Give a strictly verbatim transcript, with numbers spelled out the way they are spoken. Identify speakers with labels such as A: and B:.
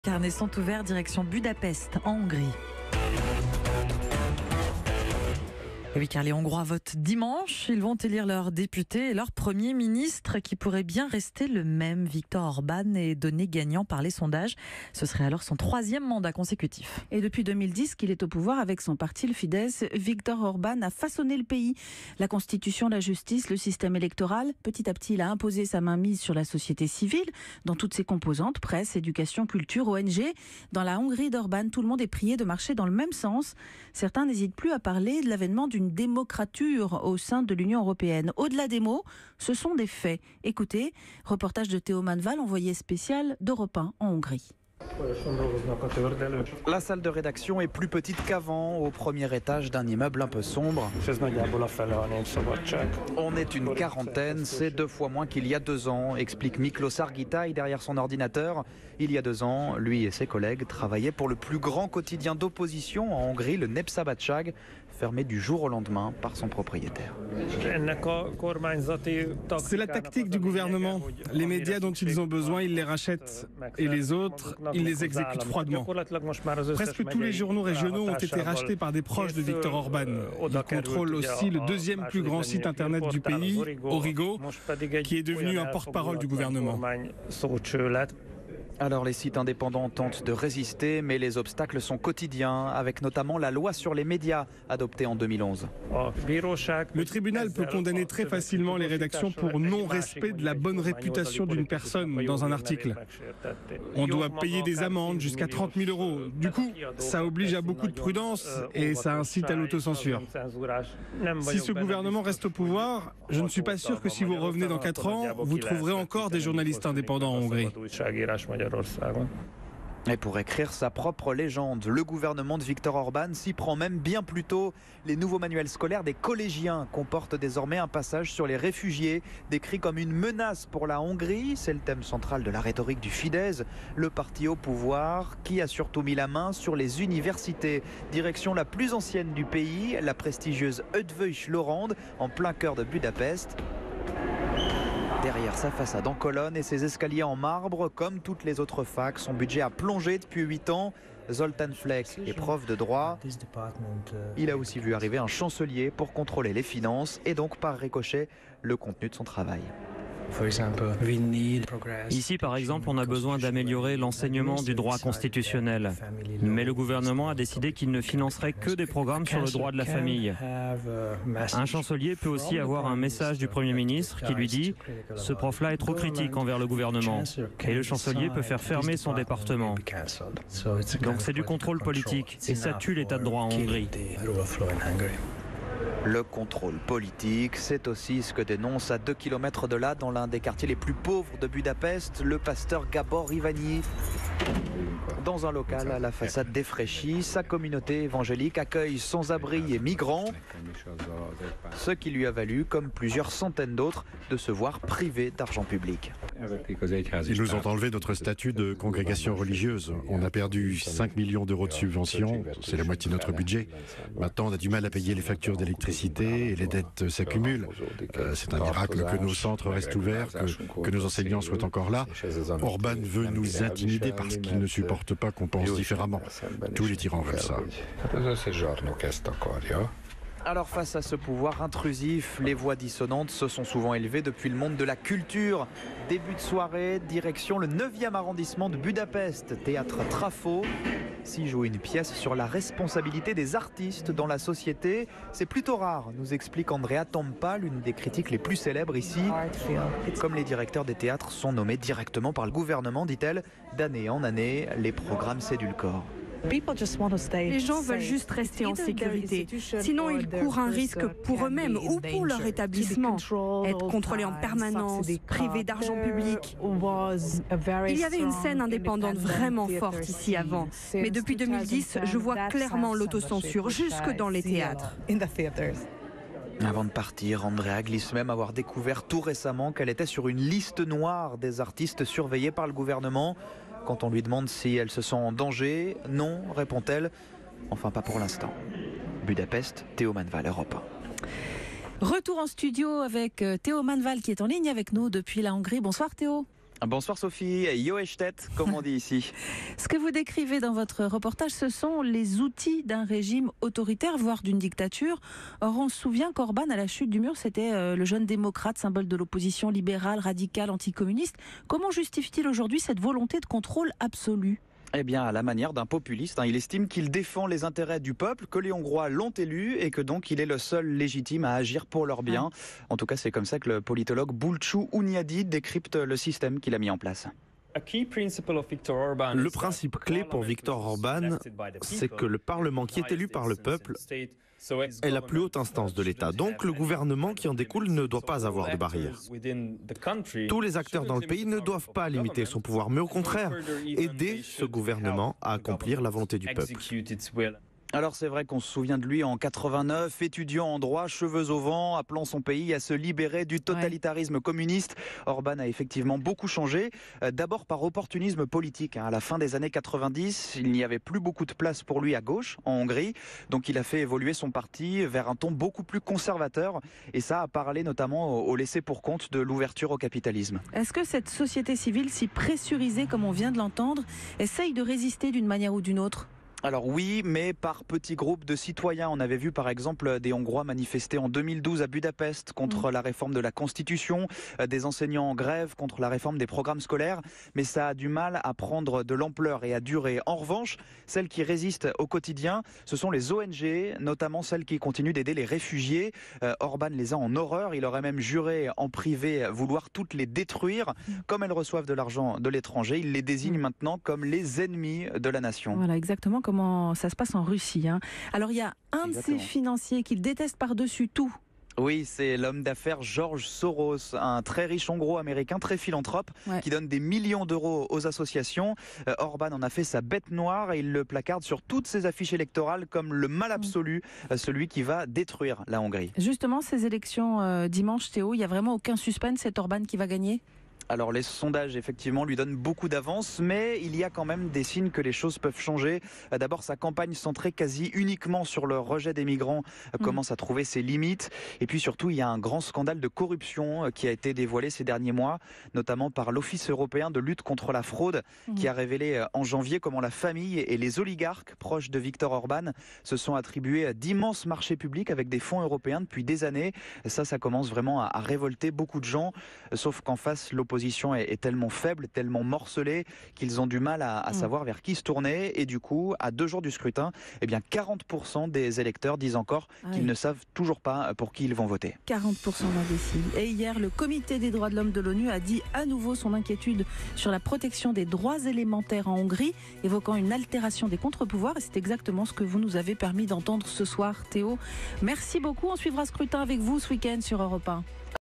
A: Carnets sont ouverts direction Budapest, en Hongrie. Et oui, car les Hongrois votent dimanche. Ils vont élire leur député et leur Premier ministre qui pourrait bien rester le même. Viktor Orban est donné gagnant par les sondages. Ce serait alors son troisième mandat consécutif.
B: Et depuis deux mille dix qu'il est au pouvoir avec son parti, le Fidesz, Viktor Orban a façonné le pays. La constitution, la justice, le système électoral. Petit à petit, il a imposé sa mainmise sur la société civile, dans toutes ses composantes, presse, éducation, culture, O N G. Dans la Hongrie d'Orban, tout le monde est prié de marcher dans le même sens. Certains n'hésitent plus à parler de l'avènement d'une démocrature au sein de l'Union européenne. Au-delà des mots, ce sont des faits. Écoutez, reportage de Théo Manval, envoyé spécial d'Europe un en Hongrie.
C: La salle de rédaction est plus petite qu'avant, au premier étage d'un immeuble un peu sombre. On est une quarantaine, c'est deux fois moins qu'il y a deux ans, explique Miklos Argitay derrière son ordinateur. Il y a deux ans, lui et ses collègues travaillaient pour le plus grand quotidien d'opposition en Hongrie, le Népszabadság, fermé du jour au lendemain par son propriétaire.
D: C'est la tactique du gouvernement. Les médias dont ils ont besoin, ils les rachètent. Et les autres, ils les exécutent froidement. Presque tous les journaux régionaux ont été rachetés par des proches de Viktor Orban. Il contrôle aussi le deuxième plus grand site internet du pays, Origo, qui est devenu un porte-parole du gouvernement.
C: Alors les sites indépendants tentent de résister, mais les obstacles sont quotidiens, avec notamment la loi sur les médias adoptée en deux mille onze.
D: Le tribunal peut condamner très facilement les rédactions pour non-respect de la bonne réputation d'une personne dans un article. On doit payer des amendes jusqu'à trente mille euros. Du coup, ça oblige à beaucoup de prudence et ça incite à l'autocensure. Si ce gouvernement reste au pouvoir, je ne suis pas sûr que si vous revenez dans quatre ans, vous trouverez encore des journalistes indépendants en Hongrie.
C: Et pour écrire sa propre légende, le gouvernement de Viktor Orban s'y prend même bien plus tôt. Les nouveaux manuels scolaires des collégiens comportent désormais un passage sur les réfugiés, décrit comme une menace pour la Hongrie. C'est le thème central de la rhétorique du Fidesz, le parti au pouvoir qui a surtout mis la main sur les universités. Direction la plus ancienne du pays, la prestigieuse Eötvös Loránd, en plein cœur de Budapest. Derrière sa façade en colonne et ses escaliers en marbre, comme toutes les autres facs, son budget a plongé depuis huit ans. Zoltán Fleck est prof de droit. Il a aussi vu arriver un chancelier pour contrôler les finances et donc par ricochet le contenu de son travail.
E: Ici, par exemple, on a besoin d'améliorer l'enseignement du droit constitutionnel. Mais le gouvernement a décidé qu'il ne financerait que des programmes sur le droit de la famille. Un chancelier peut aussi avoir un message du Premier ministre qui lui dit « Ce prof-là est trop critique envers le gouvernement ». Et le chancelier peut faire fermer son département. Donc c'est du contrôle politique et ça tue l'état de droit en Hongrie.
C: Le contrôle politique, c'est aussi ce que dénonce à deux kilomètres de là, dans l'un des quartiers les plus pauvres de Budapest, le pasteur Gabor Iványi. Dans un local à la façade défraîchie, sa communauté évangélique accueille sans-abri et migrants, ce qui lui a valu, comme plusieurs centaines d'autres, de se voir privé d'argent public.
F: Ils nous ont enlevé notre statut de congrégation religieuse. On a perdu cinq millions d'euros de subventions, c'est la moitié de notre budget. Maintenant, on a du mal à payer les factures d'électricité et les dettes s'accumulent. Euh, c'est un miracle que nos centres restent ouverts, que, que nos enseignants soient encore là. Orban veut nous intimider parce qu'il ne supporte pas qu'on pense différemment. Tous les tyrans veulent ça.
C: Alors face à ce pouvoir intrusif, les voix dissonantes se sont souvent élevées depuis le monde de la culture. Début de soirée, direction le neuvième arrondissement de Budapest, théâtre Trafo. S'y joue une pièce sur la responsabilité des artistes dans la société. C'est plutôt rare, nous explique Andrea Tompa, l'une des critiques les plus célèbres ici. Comme les directeurs des théâtres sont nommés directement par le gouvernement, dit-elle, d'année en année, les programmes s'édulcorent.
G: Les gens veulent juste rester en sécurité. Sinon, ils courent un risque pour eux-mêmes ou pour leur établissement. Être contrôlés en permanence, privés d'argent public. Il y avait une scène indépendante vraiment forte ici avant. Mais depuis deux mille dix, je vois clairement l'autocensure jusque dans les théâtres.
C: Avant de partir, Andrea glisse même avoir découvert tout récemment qu'elle était sur une liste noire des artistes surveillés par le gouvernement. Quand on lui demande si elle se sent en danger, non, répond-elle. Enfin, pas pour l'instant. Budapest, Théo Manval, Europe un.
B: Retour en studio avec Théo Manval qui est en ligne avec nous depuis la Hongrie. Bonsoir Théo.
C: Bonsoir Sophie, Joechtet, comme on dit ici.
B: Ce que vous décrivez dans votre reportage, ce sont les outils d'un régime autoritaire, voire d'une dictature. Or, on se souvient qu'Orban, à la chute du mur, c'était euh, le jeune démocrate, symbole de l'opposition libérale, radicale, anticommuniste. Comment justifie-t-il aujourd'hui cette volonté de contrôle absolu ?
C: Eh bien, à la manière d'un populiste, hein. Il estime qu'il défend les intérêts du peuple, que les Hongrois l'ont élu et que donc il est le seul légitime à agir pour leur bien. En tout cas, c'est comme ça que le politologue Bulcu Uniadi décrypte le système qu'il a mis en place.
H: Le principe clé pour Viktor Orban, c'est que le Parlement qui est élu par le peuple est la plus haute instance de l'État. Donc le gouvernement qui en découle ne doit pas avoir de barrières. Tous les acteurs dans le pays ne doivent pas limiter son pouvoir, mais au contraire, aider ce gouvernement à accomplir la volonté du peuple.
C: Alors c'est vrai qu'on se souvient de lui en quatre-vingt-neuf, étudiant en droit, cheveux au vent, appelant son pays à se libérer du totalitarisme ouais. communiste. Orban a effectivement beaucoup changé, d'abord par opportunisme politique. À la fin des années quatre-vingt-dix, il n'y avait plus beaucoup de place pour lui à gauche, en Hongrie, donc il a fait évoluer son parti vers un ton beaucoup plus conservateur, et ça a parlé notamment au laisser-pour-compte de l'ouverture au capitalisme.
B: Est-ce que cette société civile, si pressurisée comme on vient de l'entendre, essaye de résister d'une manière ou d'une autre ?
C: Alors oui, mais par petits groupes de citoyens. On avait vu par exemple des Hongrois manifester en deux mille douze à Budapest contre mmh. la réforme de la Constitution, des enseignants en grève contre la réforme des programmes scolaires, mais ça a du mal à prendre de l'ampleur et à durer. En revanche, celles qui résistent au quotidien, ce sont les O N G, notamment celles qui continuent d'aider les réfugiés. Euh, Orban les a en horreur, il aurait même juré en privé vouloir toutes les détruire. Mmh. Comme elles reçoivent de l'argent de l'étranger, il les désigne mmh. maintenant comme les ennemis de la nation.
B: Voilà, exactement. Comment ça se passe en Russie. Hein. Alors il y a un Exactement. de ces financiers qu'il déteste par-dessus tout.
C: Oui, c'est l'homme d'affaires George Soros, un très riche hongro-américain, très philanthrope, ouais. qui donne des millions d'euros aux associations. Euh, Orban en a fait sa bête noire et il le placarde sur toutes ses affiches électorales comme le mal absolu, mmh. celui qui va détruire la Hongrie.
B: Justement, ces élections euh, dimanche, Théo, il n'y a vraiment aucun suspense, c'est Orban qui va gagner ?
C: Alors les sondages effectivement lui donnent beaucoup d'avance, mais il y a quand même des signes que les choses peuvent changer. D'abord, sa campagne centrée quasi uniquement sur le rejet des migrants mmh. commence à trouver ses limites. Et puis surtout, il y a un grand scandale de corruption qui a été dévoilé ces derniers mois, notamment par l'Office européen de lutte contre la fraude, mmh. qui a révélé en janvier comment la famille et les oligarques proches de Viktor Orban se sont attribués d'immenses marchés publics avec des fonds européens depuis des années. Ça, ça commence vraiment à révolter beaucoup de gens, sauf qu'en face, l'opposition est tellement faible, tellement morcelée qu'ils ont du mal à, à savoir vers qui se tourner. Et du coup, à deux jours du scrutin, eh bien quarante pour cent des électeurs disent encore ah qu'ils oui. ne savent toujours pas pour qui ils vont voter.
B: quarante pour cent d'indécis. Et hier, le Comité des droits de l'homme de l'ONU a dit à nouveau son inquiétude sur la protection des droits élémentaires en Hongrie, évoquant une altération des contre-pouvoirs. Et c'est exactement ce que vous nous avez permis d'entendre ce soir, Théo. Merci beaucoup. On suivra scrutin avec vous ce week-end sur Europe un.